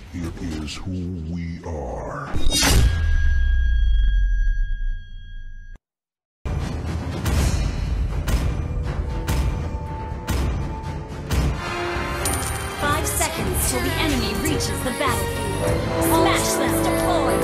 It is who we are. Till the enemy reaches the battlefield. Smash them! Deploy!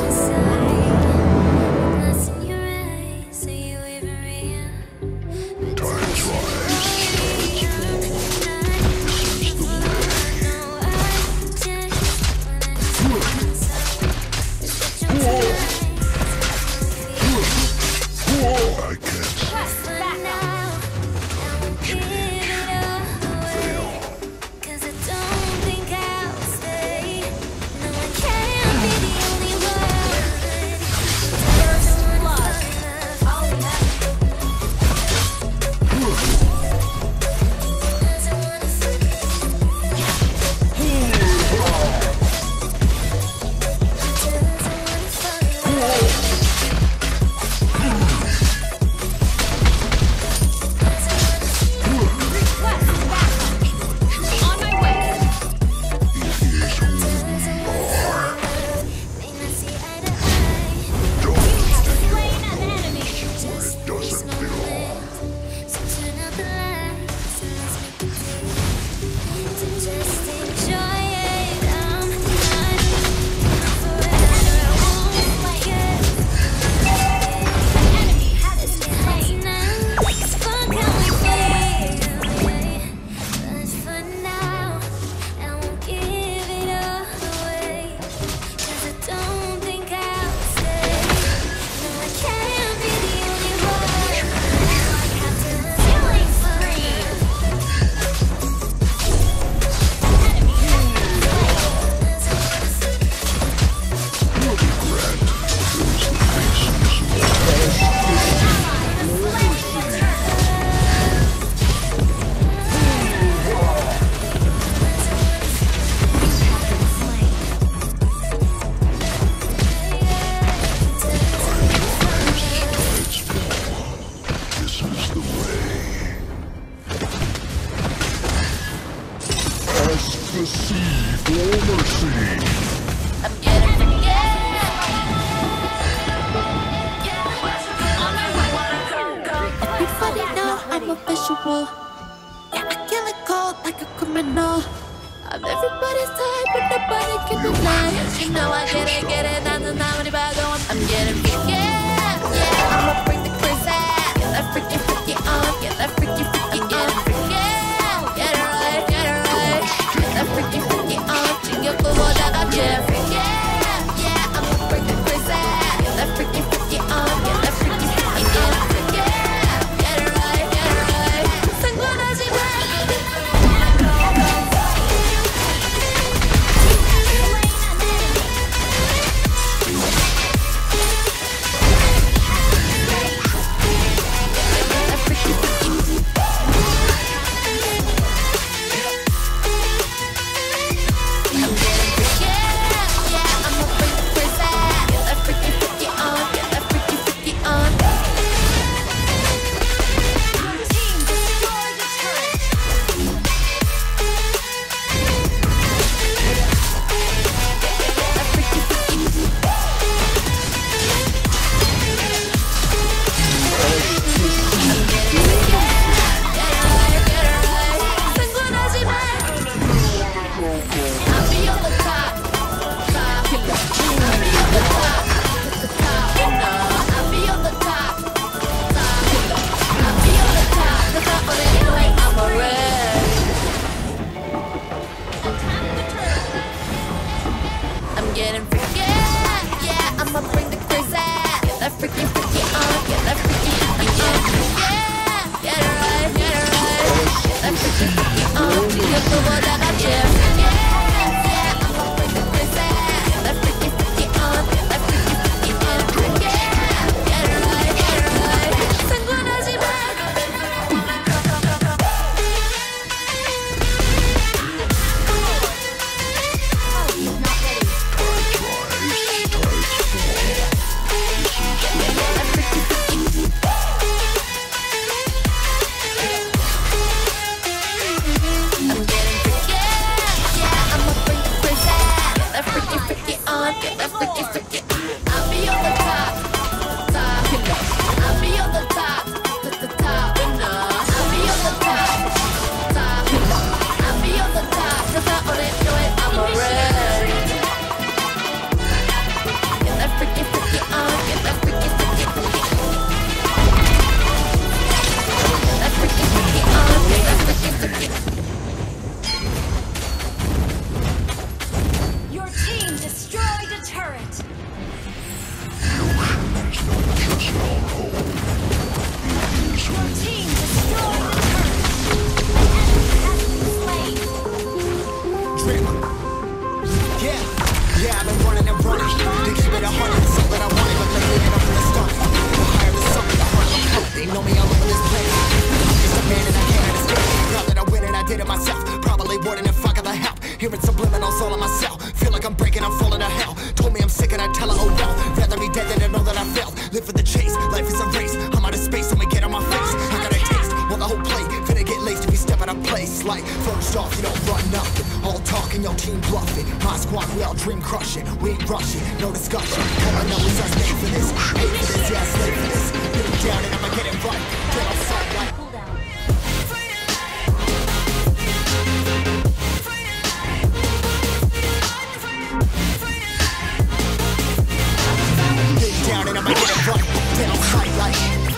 Yeah, I've been running and running to keep it 100, it's all that I wanted, but lately it up in the start. The higher the summit, the harder the pull. They know me all over this place. I'm just a man and I can't understand. Proud that I win and I did it myself. Probably wouldn't if I got the help. Hearing subliminals all on myself. Feel like I'm breaking, I'm falling to hell. Told me I'm sick and I tell her, oh well. Rather be dead than to know that I failed. Live for the chase, life is a race. I'm out of space, so me get on my face. I got a taste, well the whole plate finna get laced if you step out of place. Like, first off, you don't run nothing. All talking, your team bluffing. My squad, we all dream crushing. We ain't rushing, no discussion. All I know is us made for this. Hate for this, yeah, slave for this. Get it down and I'ma get it right. Get outside like Cool down. get down and I'ma get it right. Get outside like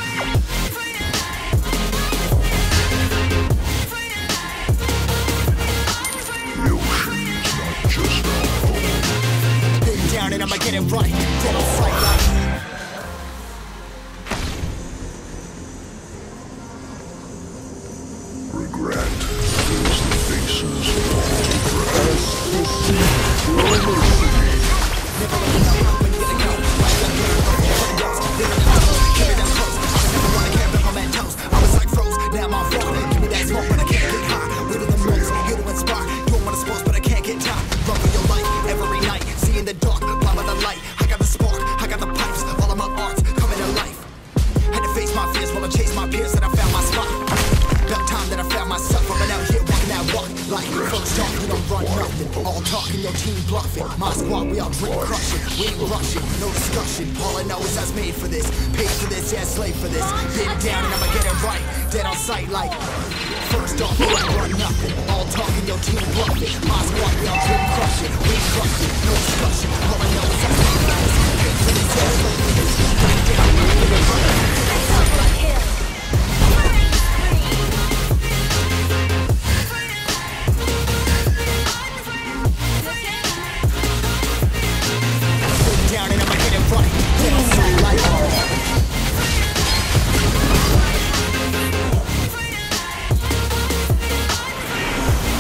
down and I'ma get it right. Get outside like Regret fills the faces of all adversity. never really know when you're gonna go. Like I'm getting close. Keep it up close. I never wanna care about my man toes. I was like froze, now I'm on phone. Give me that smoke, but I can't get high. Living the most, you to inspire. You don't wanna sports, but I can't get tired. Love for your life every night. See in the dark, blind by the light. I got the spark, I got the pipes. All of my arts coming to life. Had to face my fears while I chase my peers, and I found my spot. About time that I found myself. I've been out here walking that walk. Like first off, you don't run nothing. All talking, your team bluffing. My squad, we all dream crushing. We ain't rushing, no discussion. All I know is I was made for this. Paid for this, yeah, slave for this. Been down and I'ma get it right. Dead on sight like first off, you don't run nothing. All talking, your team bluffing. My squad, we all dream crushing. We ain't rushing, no discussion. All I know is I was made for this. Paid for this, yeah, slave for this. Been down and I'ma get it right. Down and I'ma get it right. Get outside like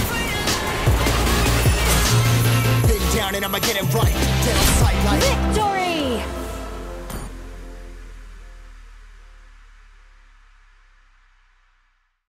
been down and I'ma get it right. Get outside like Victory!